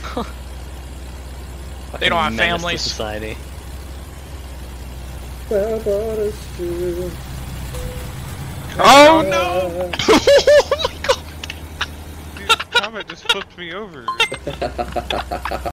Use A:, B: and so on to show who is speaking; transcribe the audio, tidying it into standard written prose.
A: They don't have
B: Menace to
A: families.
B: society.
C: Oh no!
A: Oh my god!
C: Dude, Comet just flipped me over.